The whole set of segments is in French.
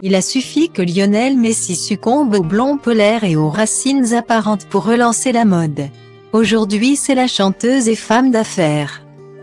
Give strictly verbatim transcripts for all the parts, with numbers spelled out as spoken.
Il a suffi que Lionel Messi succombe au blond polaire et aux racines apparentes pour relancer la mode. Aujourd'hui c'est la chanteuse et femme d'affaires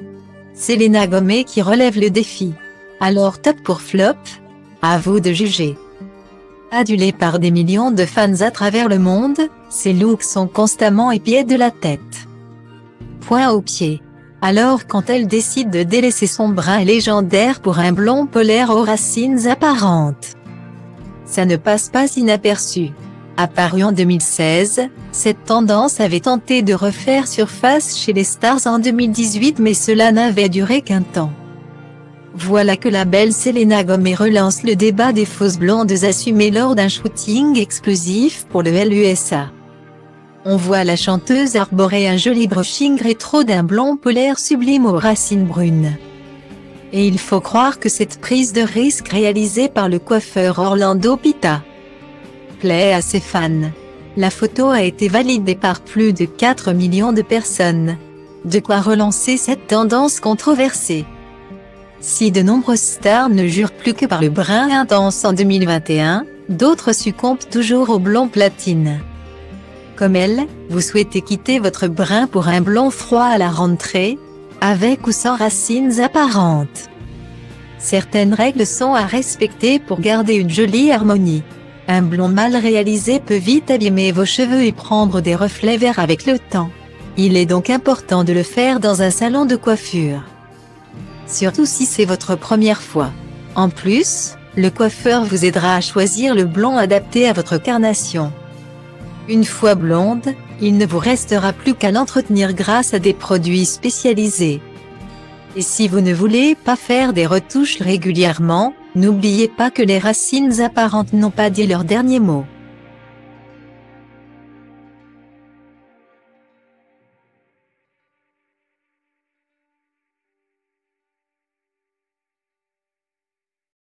Selena Gomez qui relève le défi. Alors top pour flop? À vous de juger. Adulée par des millions de fans à travers le monde, ses looks sont constamment épiés de la tête point aux pieds. Alors quand elle décide de délaisser son brun légendaire pour un blond polaire aux racines apparentes, ça ne passe pas inaperçu. Apparue en deux mille seize, cette tendance avait tenté de refaire surface chez les stars en deux mille dix-huit mais cela n'avait duré qu'un temps. Voilà que la belle Selena Gomez relance le débat des fausses blondes assumées lors d'un shooting exclusif pour le L U S A. On voit la chanteuse arborer un joli brushing rétro d'un blond polaire sublime aux racines brunes. Et il faut croire que cette prise de risque réalisée par le coiffeur Orlando Pita plaît à ses fans. La photo a été validée par plus de quatre millions de personnes. De quoi relancer cette tendance controversée. Si de nombreuses stars ne jurent plus que par le brun intense en deux mille vingt et un, d'autres succombent toujours au blond platine. Comme elle, vous souhaitez quitter votre brun pour un blond froid à la rentrée, avec ou sans racines apparentes. Certaines règles sont à respecter pour garder une jolie harmonie. Un blond mal réalisé peut vite abîmer vos cheveux et prendre des reflets verts avec le temps. Il est donc important de le faire dans un salon de coiffure. Surtout si c'est votre première fois. En plus, le coiffeur vous aidera à choisir le blond adapté à votre carnation. Une fois blonde, il ne vous restera plus qu'à l'entretenir grâce à des produits spécialisés. Et si vous ne voulez pas faire des retouches régulièrement, n'oubliez pas que les racines apparentes n'ont pas dit leur dernier mot.